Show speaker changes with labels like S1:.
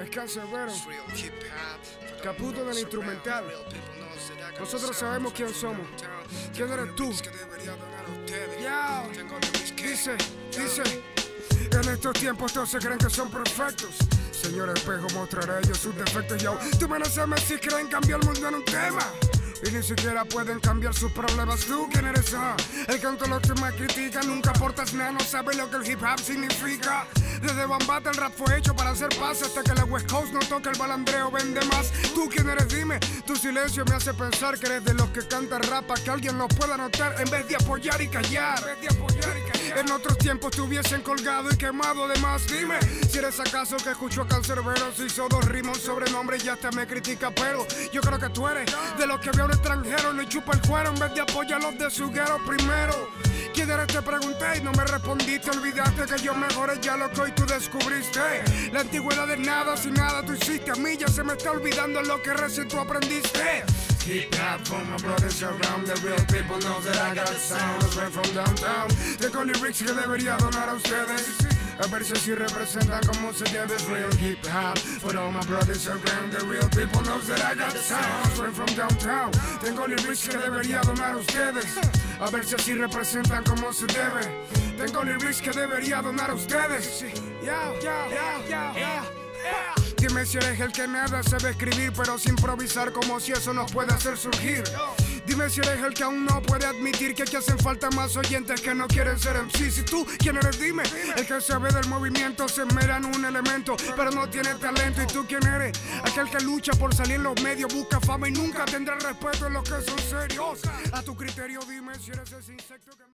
S1: Es Canserbero, Caputo del instrumental. Nosotros sabemos quién somos. ¿Quién eres tú? Ya, dice. En estos tiempos todos se creen que son perfectos. Señor espejo, mostraré ellos sus defectos. Yo, tú menos si creen cambiar el mundo en un tema. Y ni siquiera pueden cambiar sus problemas. ¿Tú quién eres? El canto los que más critican. Nunca aportas nada, no sabes lo que el hip hop significa. Desde Bambata el rap fue hecho para hacer paz. Hasta que la West Coast no toca el balandreo, vende más. ¿Tú quién eres? Dime. Tu silencio me hace pensar que eres de los que canta rap para que alguien lo pueda notar en vez de apoyar y callar. En otros tiempos te hubiesen colgado y quemado. Además, dime si eres acaso que escuchó a Canserbero. Se hizo 2 rimas, un sobrenombre y hasta me critica. Pero yo creo que tú eres de los que vio a un extranjero le chupa el cuero en vez de apoyar a los de su guero primero. ¿Quién eres? Te pregunté y no me respondiste. Olvidaste que yo mejoré ya lo que hoy tú descubriste. La antigüedad de nada, sin nada tú hiciste. A mí ya se me está olvidando lo que recién tú aprendiste. Hip hop for my brothers around. The real people know that I got sound. Straight from downtown. Tengo lyrics que debería donar a ustedes. A ver si así representan como se debe. Real hip hop for all my brothers around. The real people know that I got sound. Straight from downtown. Tengo lyrics que debería donar a ustedes. A ver si así representan como se debe. Tengo lyrics que debería donar a ustedes. Dime si eres el que nada sabe escribir, pero sin improvisar como si eso nos puede hacer surgir. Dime si eres el que aún no puede admitir que aquí hacen falta más oyentes que no quieren ser MC. Si tú, ¿quién eres? Dime. El que sabe del movimiento se esmera en un elemento, pero no tiene talento. ¿Y tú quién eres? Aquel que lucha por salir en los medios, busca fama y nunca tendrá respeto en los que son serios. A tu criterio dime si eres ese insecto que...